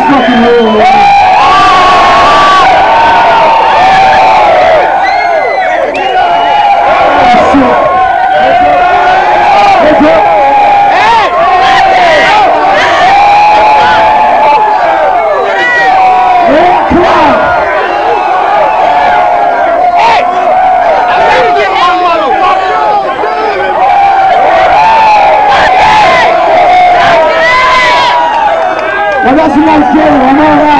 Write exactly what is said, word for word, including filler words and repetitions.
fucking rule, man. I got some nice game, I'm all right.